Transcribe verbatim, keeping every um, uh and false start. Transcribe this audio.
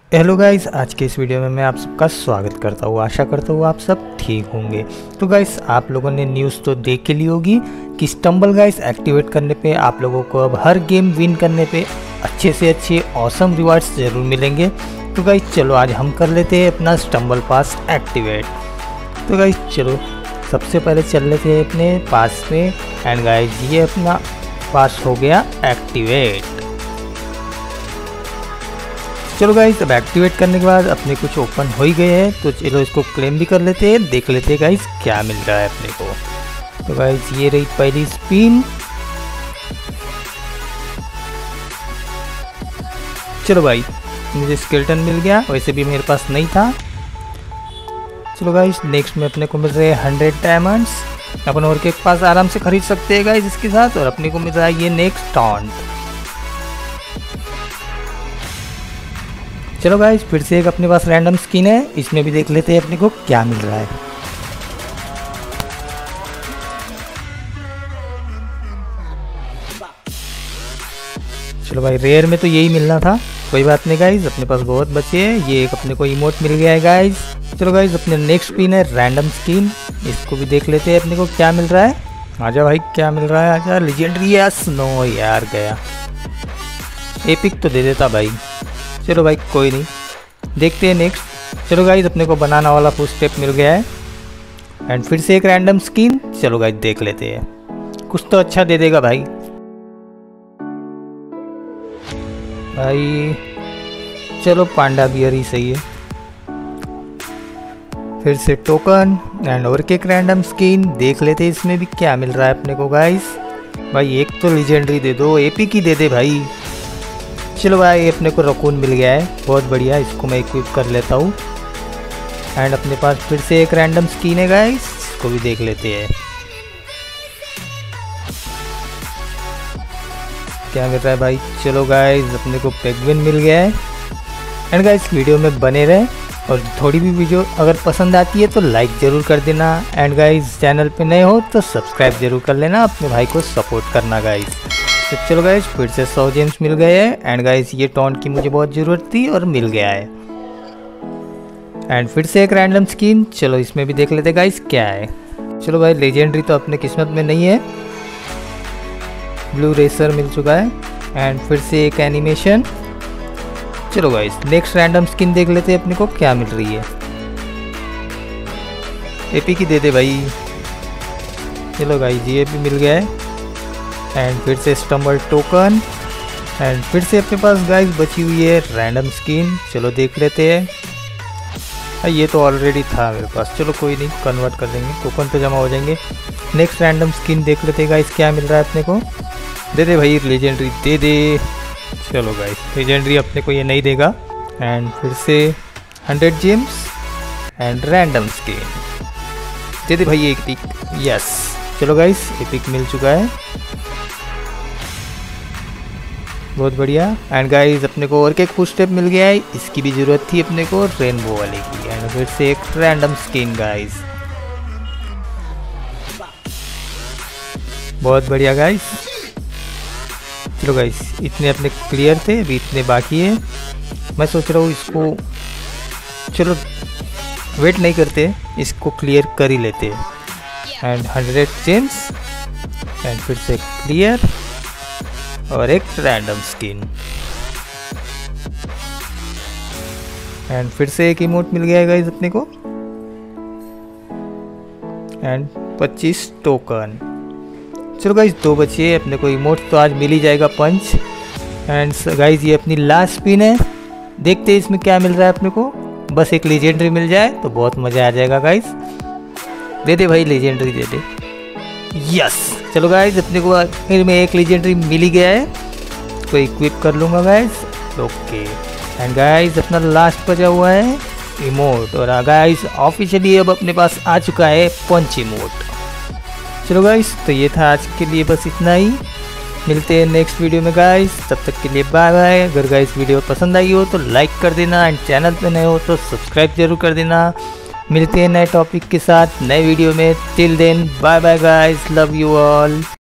Hello guys, आज के इस वीडियो में मैं आप सबका स्वागत करता हूँ। आशा करता हूँ आप सब ठीक होंगे। तो गाइस, आप लोगों ने न्यूज़ तो देख के ली होगी कि स्टम्बल गाइस एक्टिवेट करने पे आप लोगों को अब हर गेम विन करने पे अच्छे से अच्छे ऑसम रिवार्ड्स ज़रूर मिलेंगे। तो गाइस चलो आज हम कर लेते हैं अपना स्टम्बल पास एक्टिवेट। तो गाइस चलो सबसे पहले चल लेते हैं अपने पास में एंड गाइस ये अपना पास हो गया एक्टिवेट। चलो गाइस, अब एक्टिवेट करने के बाद अपने कुछ ओपन हो ही गए हैं, तो चलो इसको क्लेम भी कर लेते हैं, देख लेते हैं गाइस क्या मिल रहा है अपने को। तो गाइस ये रही पहली स्पिन। चलो भाई मुझे स्केलेटन मिल गया, वैसे भी मेरे पास नहीं था। चलो गाइस नेक्स्ट में अपने को मिल रहे हैं हंड्रेड डायमंड्स। अपन और के पास आराम से खरीद सकते हैं गाइस इसके साथ। और अपने को मिल रहा है ये नेक्स्ट टॉन्ट। चलो गाइस फिर से एक अपने पास रैंडम स्किन है, इसमें भी देख लेते हैं अपने को क्या मिल रहा है। चलो भाई रेयर में तो यही मिलना था, कोई बात नहीं गाइस, अपने पास बहुत बचे हैं। ये एक अपने को इमोट मिल गया है गाइस। चलो गाइस अपने नेक्स्ट स्किन है रैंडम स्किन, इसको भी देख लेते हैं अपने को क्या मिल रहा है। आजा भाई क्या मिल रहा है, आजा। लेजेंडरी या स्नो यार गया, एपिक तो दे देता भाई। चलो भाई कोई नहीं, देखते हैं नेक्स्ट। चलो गाइस अपने को बनाना वाला फुट स्टेप मिल गया है एंड फिर से एक रैंडम स्किन। चलो गाइस देख लेते हैं, कुछ तो अच्छा दे देगा भाई। भाई चलो पांडा बियर ही सही है। फिर से टोकन एंड और एक रैंडम स्किन, देख लेते हैं इसमें भी क्या मिल रहा है अपने को गाइस। भाई एक तो लेजेंडरी दे दो, एपिक ही दे दे भाई। चलो भाई अपने को रकून मिल गया है, बहुत बढ़िया, इसको मैं इक्विप कर लेता हूँ। एंड अपने पास फिर से एक रैंडम स्किन है गाइस, इसको भी देख लेते हैं क्या मिल रहा है भाई। चलो गाइस अपने को पेंगुइन मिल गया है। एंड गाइस वीडियो में बने रहे और थोड़ी भी वीडियो अगर पसंद आती है तो लाइक ज़रूर कर देना। एंड गाइस चैनल पे नए हो तो सब्सक्राइब जरूर कर लेना, अपने भाई को सपोर्ट करना गाइस। तो चलो गाइस फिर से सौ जेम्स मिल गए हैं एंड गाइस ये टॉन्ट की मुझे बहुत ज़रूरत थी और मिल गया है। एंड फिर से एक रैंडम स्किन, चलो इसमें भी देख लेते गाइस क्या है। चलो भाई लेजेंडरी तो अपने किस्मत में नहीं है, ब्लू रेसर मिल चुका है एंड फिर से एक एनिमेशन। चलो गाइस नेक्स्ट रैंडम स्किन देख लेते हैं अपने को क्या मिल रही है। एपी की दे दे भाई। चलो गाइस ये भी मिल गया है एंड फिर से स्टम्बल टोकन एंड फिर से अपने पास गाइस बची हुई है रैंडम स्किन। चलो देख लेते हैं, ये तो ऑलरेडी था मेरे पास, चलो कोई नहीं कन्वर्ट कर देंगे, टोकन तो जमा हो जाएंगे। नेक्स्ट रैंडम स्किन देख लेते हैं गाइस क्या मिल रहा है अपने को। दे दे भाई लेजेंडरी दे दे। चलो गाइस लेजेंडरी अपने को ये नहीं देगा एंड फिर से hundred gems and random skin दे दे भाई एक पिक, यस। चलो गाइस एपिक मिल चुका है, बहुत बढ़िया। एंड गाइस अपने को और एक फुट स्टेप मिल गया है, इसकी भी ज़रूरत थी अपने को रेनबो वाले की। एंड फिर से एक रैंडम स्किन गाइस, बहुत बढ़िया गाइस। चलो गाइस इतने अपने क्लियर थे, अभी इतने बाकी है। मैं सोच रहा हूँ इसको चलो वेट नहीं करते, इसको क्लियर कर ही लेते। एंड हंड्रेड जेम्स एंड फिर से क्लियर और एक रैंडम स्किन एंड फिर से एक इमोट मिल गया है गाइस अपने को एंड पच्चीस टोकन। चलो गाइस दो बचे अपने को, इमोट तो आज मिल ही जाएगा पंच। एंड गाइस ये अपनी लास्ट स्पिन है, देखते हैं इसमें क्या मिल रहा है अपने को। बस एक लेजेंडरी मिल जाए तो बहुत मज़ा आ जाएगा गाइस। दे दे भाई लेजेंडरी दे दे, यस। चलो गाइस अपने को फिर में एक लेजेंडरी मिल ही गया है, तो इक्विप कर लूँगा गाइस, ओके। एंड गाइस अपना लास्ट बचा हुआ है इमोट, और गाइस ऑफिशियली अब अपने पास आ चुका है पंच इमोट। चलो गाइस तो ये था आज के लिए, बस इतना ही। मिलते हैं नेक्स्ट वीडियो में गाइस, तब तक के लिए बाय बाय। अगर गाइस वीडियो पसंद आई हो तो लाइक कर देना एंड चैनल पे नए हो तो सब्सक्राइब जरूर कर देना। मिलते हैं नए टॉपिक के साथ नए वीडियो में, till then bye bye guys, love you all.